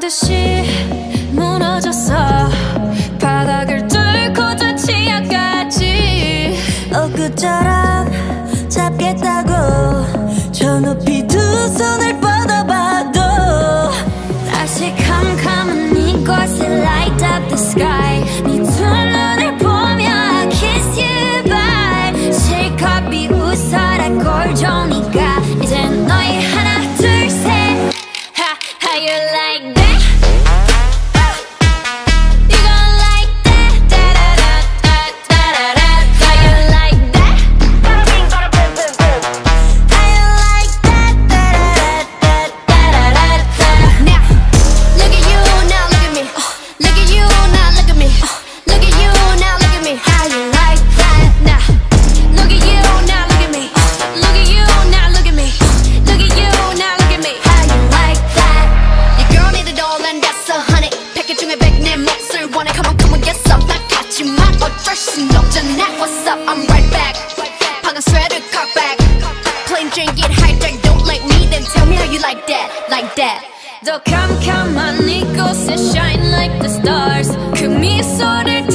깨끗이 무너졌어. 바닥을 뚫고 저 치아까지 엊그처럼 잡겠다고 저 높이 두 손을 뻗어봐도 다시 캄캄한 이곳에 light up the sky. 네 두 눈을 보며 kiss you bye. 실컷 비웃어라 꼴좋으니까 이젠 너희 하나 둘 셋. How you like that? You gon' like that? Da-da-da-da-da-da-da. How you like that? How you like that? Da-da-da-da-da-da-da. Now, look at you, now look at me. Look at you, now look at me. Look at you, now look at me. How you like that? Now, look at you, now look at me. Look at you, now look at me. Look at you, now look at me. How you like that? Your girl need it all and that's 100. 100개 중에 100 내 몫을 원해. Come on, come on, get some. 난 같지만 어쩔 순 없잖아. What's up? I'm right back. 방금 sweater cock back. Plain Jane get hijacked. Don't like me, then tell me how you like that. Like that. 더 캄캄한 이곳에 shine like the stars. 그 미소를